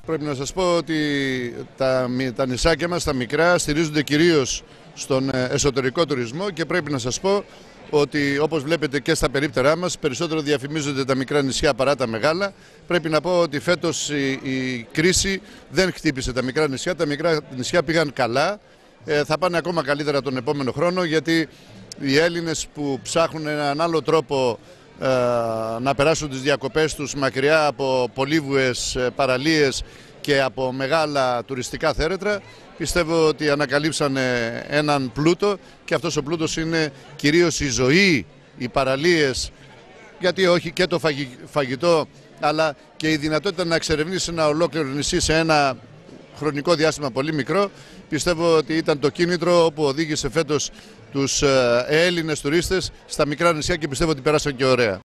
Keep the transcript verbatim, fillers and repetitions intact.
Πρέπει να σας πω ότι τα, τα νησάκια μας, τα μικρά, στηρίζονται κυρίως στον εσωτερικό τουρισμό και πρέπει να σας πω ότι όπως βλέπετε και στα περίπτερά μας περισσότερο διαφημίζονται τα μικρά νησιά παρά τα μεγάλα. Πρέπει να πω ότι φέτος η, η κρίση δεν χτύπησε τα μικρά νησιά, τα μικρά νησιά πήγαν καλά, ε, θα πάνε ακόμα καλύτερα τον επόμενο χρόνο, γιατί οι Έλληνες που ψάχνουν έναν άλλο τρόπο ε, να περάσουν τις διακοπές τους μακριά από πολύβουες παραλίες και από μεγάλα τουριστικά θέρετρα, πιστεύω ότι ανακαλύψανε έναν πλούτο και αυτός ο πλούτος είναι κυρίως η ζωή, οι παραλίες, γιατί όχι και το φαγητό, αλλά και η δυνατότητα να εξερευνήσει ένα ολόκληρο νησί σε ένα χρονικό διάστημα πολύ μικρό. Πιστεύω ότι ήταν το κίνητρο που οδήγησε φέτος τους Έλληνες τουρίστες στα μικρά νησιά και πιστεύω ότι πέρασαν και ωραία.